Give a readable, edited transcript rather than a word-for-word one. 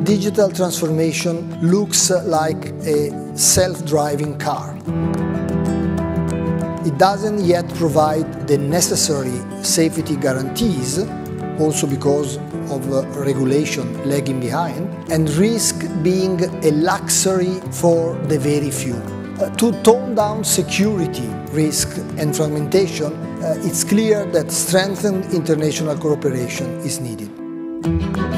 digital transformation looks like a self-driving car. It doesn't yet provide the necessary safety guarantees, also because of regulation lagging behind, and risk being a luxury for the very few. To tone down security, risk and fragmentation, it's clear that strengthened international cooperation is needed.